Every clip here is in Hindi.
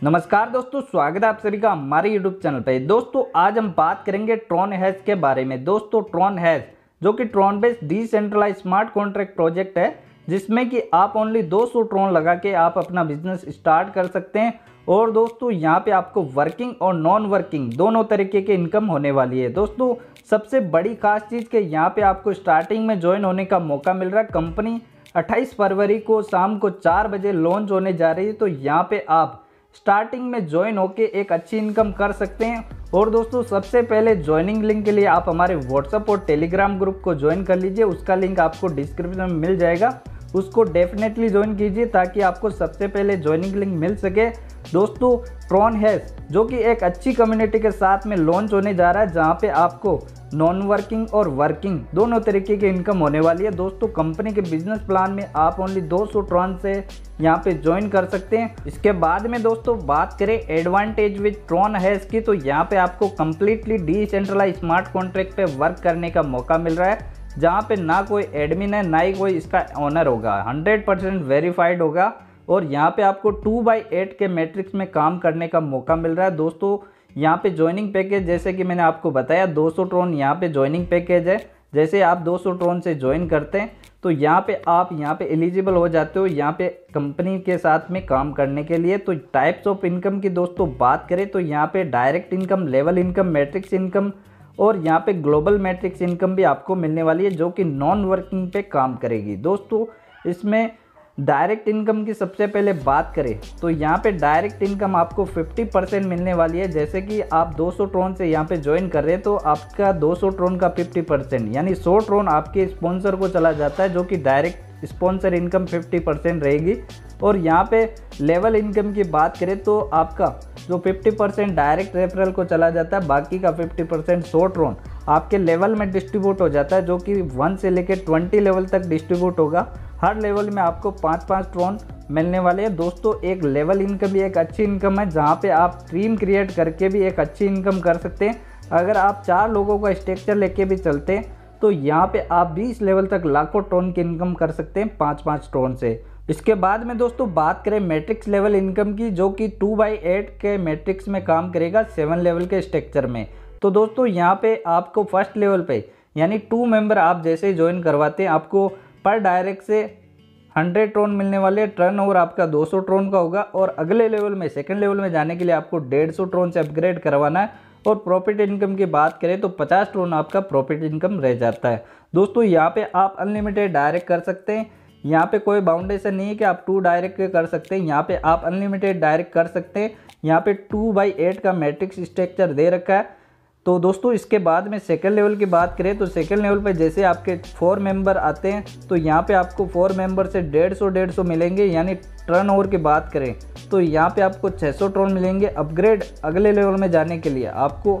नमस्कार दोस्तों, स्वागत है आप सभी का हमारे यूट्यूब चैनल पे। दोस्तों आज हम बात करेंगे ट्रॉन हैश के बारे में। दोस्तों ट्रॉन हैश जो कि Tron based decentralise smart contract project है, जिसमें कि आप ओनली 200 ट्रॉन लगा के आप अपना बिजनेस स्टार्ट कर सकते हैं। और दोस्तों यहाँ पे आपको वर्किंग और नॉन वर्किंग दोनों तरीके की इनकम होने वाली है। दोस्तों सबसे बड़ी खास चीज़ कि यहाँ पे आपको स्टार्टिंग में ज्वाइन होने का मौका मिल रहा है। कंपनी 28 फरवरी को शाम को 4 बजे लॉन्च होने जा रही है, तो यहाँ पे आप स्टार्टिंग में ज्वाइन होके एक अच्छी इनकम कर सकते हैं। और दोस्तों सबसे पहले ज्वाइनिंग लिंक के लिए आप हमारे व्हाट्सएप और टेलीग्राम ग्रुप को ज्वाइन कर लीजिए। उसका लिंक आपको डिस्क्रिप्शन में मिल जाएगा, उसको डेफिनेटली ज्वाइन कीजिए ताकि आपको सबसे पहले ज्वाइनिंग लिंक मिल सके। दोस्तों ट्रॉन हैश जो कि एक अच्छी कम्युनिटी के साथ में लॉन्च होने जा रहा है, जहां पे आपको नॉन वर्किंग और वर्किंग दोनों तरीके की इनकम होने वाली है। दोस्तों कंपनी के बिजनेस प्लान में आप ओनली 200 ट्रॉन से यहाँ पे ज्वाइन कर सकते हैं। इसके बाद में दोस्तों बात करें एडवांटेज विद ट्रॉन हैश की, तो यहाँ पे आपको कम्प्लीटली डिसेंट्रलाइज स्मार्ट कॉन्ट्रैक्ट पे वर्क करने का मौका मिल रहा है, जहाँ पे ना कोई एडमिन है ना ही कोई इसका ऑनर होगा। 100% वेरीफाइड होगा और यहाँ पे आपको 2/8 के मैट्रिक्स में काम करने का मौका मिल रहा है। दोस्तों यहाँ पे ज्वाइनिंग पैकेज जैसे कि मैंने आपको बताया 200 ट्रॉन यहाँ पे ज्वाइनिंग पैकेज है। जैसे आप 200 ट्रॉन से ज्वाइन करते हैं तो यहाँ पे आप यहाँ पे एलिजिबल हो जाते हो यहाँ पे कंपनी के साथ में काम करने के लिए। तो टाइप्स ऑफ इनकम की दोस्तों बात करें तो यहाँ पे direct income, level income, matrix income और यहाँ पे ग्लोबल मैट्रिक्स इनकम भी आपको मिलने वाली है, जो कि नॉन वर्किंग पे काम करेगी। दोस्तों इसमें डायरेक्ट इनकम की सबसे पहले बात करें तो यहाँ पे डायरेक्ट इनकम आपको 50% मिलने वाली है। जैसे कि आप 200 ट्रॉन से यहाँ पे ज्वाइन कर रहे हैं तो आपका 200 ट्रॉन का 50% यानी 100 ट्रॉन आपके स्पॉन्सर को चला जाता है, जो कि डायरेक्ट स्पॉन्सर इनकम 50% रहेगी। और यहाँ पे लेवल इनकम की बात करें तो आपका जो 50% डायरेक्ट रेफरल को चला जाता है, बाकी का 50% 100 ट्रॉन आपके लेवल में डिस्ट्रीब्यूट हो जाता है, जो कि 1 से लेकर 20 लेवल तक डिस्ट्रीब्यूट होगा। हर लेवल में आपको 5-5 ट्रॉन मिलने वाले हैं। दोस्तों एक लेवल इनकम भी एक अच्छी इनकम है, जहाँ पे आप टीम क्रिएट करके भी एक अच्छी इनकम कर सकते हैं। अगर आप 4 लोगों का स्ट्रक्चर लेके भी चलते हैं तो यहाँ पे आप 20 लेवल तक लाखों ट्रॉन की इनकम कर सकते हैं 5-5 ट्रॉन से। इसके बाद में दोस्तों बात करें मैट्रिक्स लेवल इनकम की, जो कि 2/8 के मैट्रिक्स में काम करेगा 7 लेवल के स्ट्रक्चर में। तो दोस्तों यहाँ पे आपको फर्स्ट लेवल पे यानी 2 मेंबर आप जैसे ज्वाइन करवाते हैं, आपको पर डायरेक्ट से 100 ट्रॉन मिलने वाले। टर्नओवर आपका 200 ट्रॉन का होगा और अगले लेवल में सेकंड लेवल में जाने के लिए आपको 150 ट्रॉन से अपग्रेड करवाना है। और प्रॉफिट इनकम की बात करें तो 50 ट्रॉन आपका प्रॉफिट इनकम रह जाता है। दोस्तों यहाँ पे आप अनलिमिटेड डायरेक्ट कर सकते हैं, यहाँ पे कोई बाउंडेशन नहीं है कि आप 2 डायरेक्ट कर सकते हैं, यहाँ पे आप अनलिमिटेड डायरेक्ट कर सकते हैं। यहाँ पे 2/8 का मैट्रिक्स स्ट्रक्चर दे रखा है। तो दोस्तों इसके बाद में सेकंड लेवल की बात करें तो सेकंड लेवल पे जैसे आपके 4 मेंबर आते हैं तो यहाँ पे आपको 4 मेंबर से 150 मिलेंगे। यानी टर्नओवर की बात करें तो यहाँ पे आपको 600 ट्रॉन मिलेंगे। अपग्रेड अगले लेवल में जाने के लिए आपको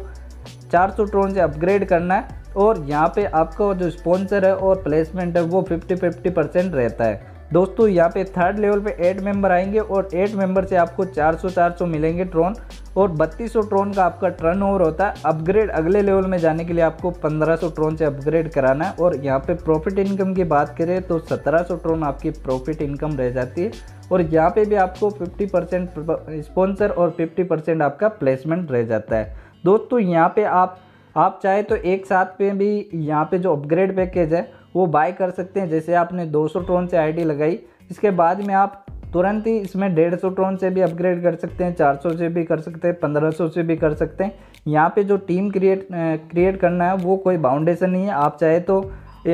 400 ट्रॉन से अपग्रेड करना है। और यहाँ पे आपका जो स्पॉन्सर है और प्लेसमेंट है वो 50-50% रहता है। दोस्तों यहाँ पे थर्ड लेवल पे 8 मेंबर आएंगे और 8 मेंबर से आपको 400 मिलेंगे ट्रॉन और 3200 ट्रॉन का आपका टर्नओवर होता है। अपग्रेड अगले लेवल में जाने के लिए आपको 1500 ट्रॉन से अपग्रेड कराना है। और यहाँ पे प्रॉफिट इनकम की बात करें तो 1700 ट्रॉन आपकी प्रॉफिट इनकम रह जाती है। और यहाँ पे भी आपको 50% स्पॉन्सर और 50% आपका प्लेसमेंट रह जाता है। दोस्तों यहाँ पे आप चाहे तो एक साथ पे भी यहाँ पे जो अपग्रेड पैकेज है वो बाय कर सकते हैं। जैसे आपने 200 ट्रॉन से आईडी लगाई, इसके बाद में आप तुरंत ही इसमें 150 ट्रॉन से भी अपग्रेड कर सकते हैं, 400 से भी कर सकते हैं, 1500 से भी कर सकते हैं। यहाँ पे जो टीम क्रिएट करना है वो कोई बाउंडेशन नहीं है, आप चाहे तो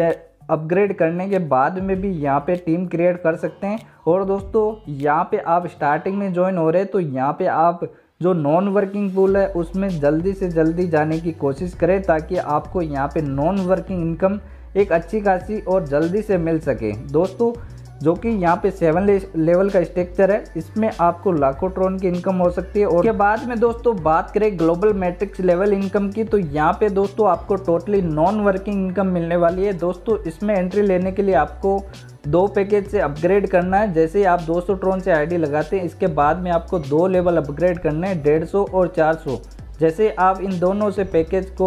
अपग्रेड करने के बाद में भी यहाँ पे टीम क्रिएट कर सकते हैं। और दोस्तों यहाँ पे आप स्टार्टिंग में ज्वाइन हो रहे हैं तो यहाँ पे आप जो नॉन वर्किंग पूल है उसमें जल्दी से जल्दी जाने की कोशिश करें, ताकि आपको यहाँ पे नॉन वर्किंग इनकम एक अच्छी खासी और जल्दी से मिल सके। दोस्तों जो कि यहाँ पे 7 लेवल का स्ट्रक्चर है, इसमें आपको लाखों ट्रॉन की इनकम हो सकती है। और उसके बाद में दोस्तों बात करें ग्लोबल मैट्रिक्स लेवल इनकम की, तो यहाँ पे दोस्तों आपको टोटली नॉन वर्किंग इनकम मिलने वाली है। दोस्तों इसमें एंट्री लेने के लिए आपको 2 पैकेज से अपग्रेड करना है। जैसे आप 200 ट्रॉन से आईडी लगाते हैं, इसके बाद में आपको 2 लेवल अपग्रेड करने हैं, 150 और 400। जैसे आप इन दोनों से पैकेज को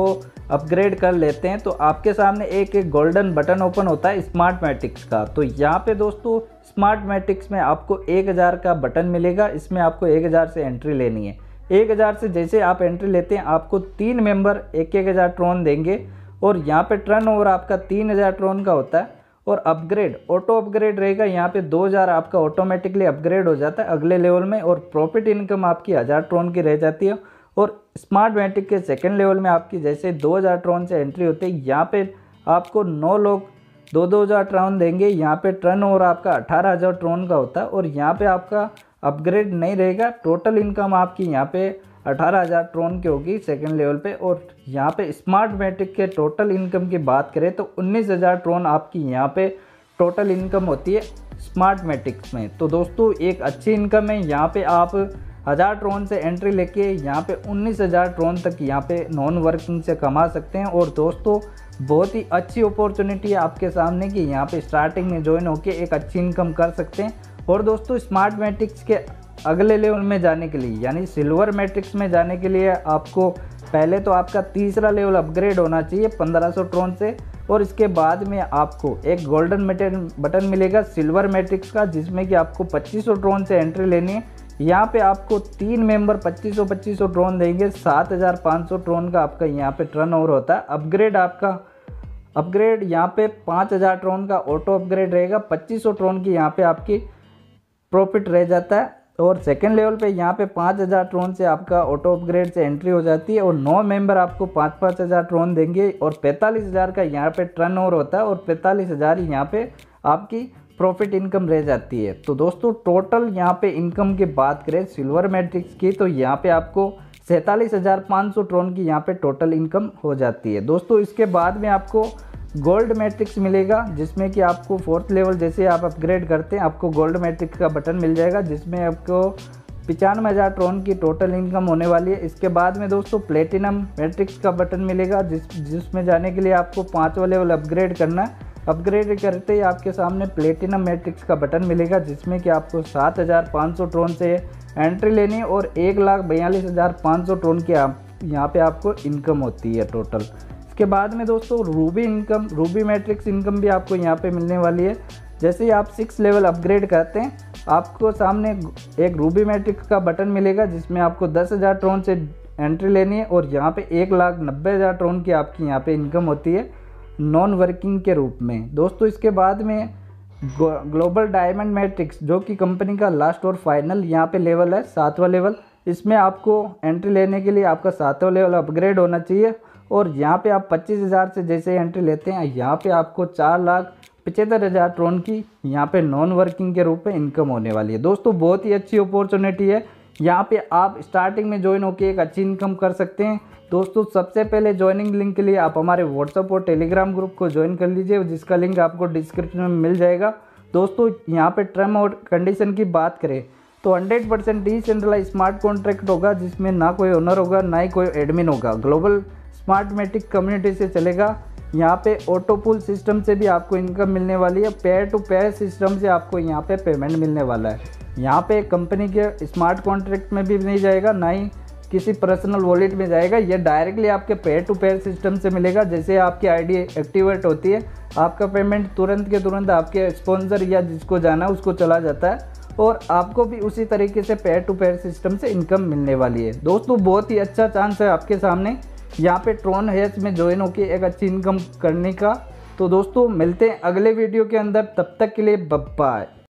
अपग्रेड कर लेते हैं तो आपके सामने एक गोल्डन बटन ओपन होता है स्मार्टमेटिक्स का। तो यहाँ पे दोस्तों स्मार्टमेटिक्स में आपको 1000 का बटन मिलेगा। इसमें आपको 1000 से एंट्री लेनी है। 1000 से जैसे आप एंट्री लेते हैं आपको 3 मेंबर 1000 ट्रॉन देंगे और यहाँ पे टर्नओवर आपका 3000 ट्रॉन का होता है। और अपग्रेड ऑटो अपग्रेड रहेगा, यहाँ पे 2000 आपका ऑटोमेटिकली अपग्रेड हो जाता है अगले लेवल में। और प्रॉफिट इनकम आपकी 1000 ट्रॉन की रह जाती है। और स्मार्टमेटिक के सेकंड लेवल में आपकी जैसे 2000 ट्रॉन से एंट्री होती है, यहाँ पे आपको 9 लोग 2000 ट्रॉन देंगे। यहाँ पे टर्नओवर आपका 18000 ट्रॉन का होता है और यहाँ पे आपका अपग्रेड नहीं रहेगा। टोटल इनकम आपकी यहाँ पे 18000 ट्रॉन की होगी सेकंड लेवल पे। और यहाँ पे स्मार्टमेटिक के टोटल इनकम की बात करें तो 19000 ट्रॉन आपकी यहाँ पे टोटल इनकम होती है स्मार्टमेटिक्स में। तो दोस्तों एक अच्छी इनकम है। यहाँ पे आप 1000 ट्रॉन से एंट्री लेके यहाँ पे 19000 ट्रॉन तक यहाँ पे नॉन वर्किंग से कमा सकते हैं। और दोस्तों बहुत ही अच्छी अपॉर्चुनिटी है आपके सामने कि यहाँ पे स्टार्टिंग में ज्वाइन होके एक अच्छी इनकम कर सकते हैं। और दोस्तों स्मार्टमेटिक्स के अगले लेवल में जाने के लिए यानी सिल्वर मैट्रिक्स में जाने के लिए आपको पहले तो आपका तीसरा लेवल अपग्रेड होना चाहिए 1500 ट्रॉन से। और इसके बाद में आपको एक गोल्डन बटन मिलेगा सिल्वर मैट्रिक्स का, जिसमें कि आपको 2500 ट्रॉन से एंट्री लेनी है। यहाँ पे आपको 3 मेंबर 2500 ट्रॉन देंगे। 7500 ट्रॉन का आपका यहाँ पे टर्नओवर होता है। अपग्रेड यहाँ पे 5000 ट्रॉन का ऑटो अपग्रेड रहेगा। 2500 ट्रॉन की यहाँ पे आपकी प्रॉफिट रह जाता है। और सेकेंड लेवल पे यहाँ पे 5000 ट्रॉन से आपका ऑटो अपग्रेड से एंट्री हो जाती है। और 9 मेंबर आपको 5000 ट्रॉन देंगे और 45000 का यहाँ पे टर्नओवर होता है और 45000 यहाँ पे आपकी प्रॉफिट इनकम रह जाती है। तो दोस्तों टोटल यहाँ पे इनकम की बात करें सिल्वर मैट्रिक्स की तो यहाँ पे आपको 47500 ट्रॉन की यहाँ पे टोटल इनकम हो जाती है। दोस्तों इसके बाद में आपको गोल्ड मैट्रिक्स मिलेगा, जिसमें कि आपको 4th लेवल जैसे आप अपग्रेड करते हैं आपको गोल्ड मैट्रिक्स का बटन मिल जाएगा, जिसमें आपको 95000 ट्रॉन की टोटल इनकम होने वाली है। इसके बाद में दोस्तों प्लेटिनम मैट्रिक्स का बटन मिलेगा, जिसमें जाने के लिए आपको 5वां लेवल अपग्रेड करना है। अपग्रेड करते ही आपके सामने प्लेटिनम मैट्रिक्स का बटन मिलेगा, जिसमें कि आपको 7500 ट्रॉन से एंट्री लेनी है और 1,42,500 ट्रॉन की यहाँ पे आपको इनकम होती है टोटल। इसके बाद में दोस्तों रूबी मैट्रिक्स इनकम भी आपको यहाँ पे मिलने वाली है। जैसे ही आप 6 लेवल अपग्रेड करते हैं आपको सामने एक रूबी मैट्रिक्स का बटन मिलेगा, जिसमें आपको 10,000 ट्रॉन से एंट्री लेनी है और यहाँ पे 1,90,000 ट्रॉन की आपकी यहाँ पे इनकम होती है नॉन वर्किंग के रूप में। दोस्तों इसके बाद में ग्लोबल डायमंड मैट्रिक्स जो कि कंपनी का लास्ट और फाइनल यहाँ पे लेवल है 7वां लेवल। इसमें आपको एंट्री लेने के लिए आपका 7वां लेवल अपग्रेड होना चाहिए। और यहाँ पे आप 25,000 से जैसे एंट्री लेते हैं यहाँ पे आपको 4,75,000 ट्रॉन की यहाँ पे नॉन वर्किंग के रूप में इनकम होने वाली है। दोस्तों बहुत ही अच्छी अपॉर्चुनिटी है। यहाँ पे आप स्टार्टिंग में ज्वाइन होकर एक अच्छी इनकम कर सकते हैं। दोस्तों सबसे पहले ज्वाइनिंग लिंक के लिए आप हमारे व्हाट्सएप और टेलीग्राम ग्रुप को ज्वाइन कर लीजिए, जिसका लिंक आपको डिस्क्रिप्शन में मिल जाएगा। दोस्तों यहाँ पे टर्म और कंडीशन की बात करें तो 100% डिसेंट्रलाइज स्मार्ट कॉन्ट्रैक्ट होगा, जिसमें ना कोई ओनर होगा ना ही कोई एडमिन होगा। ग्लोबल स्मार्टमेटिक कम्युनिटी से चलेगा। यहाँ पे ऑटो पुल सिस्टम से भी आपको इनकम मिलने वाली है। पेयर टू पेयर सिस्टम से आपको यहाँ पे पेमेंट मिलने वाला है। यहाँ पे कंपनी के स्मार्ट कॉन्ट्रैक्ट में भी नहीं जाएगा, ना ही किसी पर्सनल वॉलेट में जाएगा। ये डायरेक्टली आपके पेयर टू पेयर सिस्टम से मिलेगा। जैसे आपकी आईडी एक्टिवेट होती है आपका पेमेंट तुरंत के तुरंत आपके स्पॉन्सर या जिसको जाना है उसको चला जाता है और आपको भी उसी तरीके से पेयर टू पेयर सिस्टम से इनकम मिलने वाली है। दोस्तों बहुत ही अच्छा चांस है आपके सामने यहाँ पे ट्रॉन हैश में ज्वाइन होकर एक अच्छी इनकम करने का। तो दोस्तों मिलते हैं अगले वीडियो के अंदर, तब तक के लिए बाय।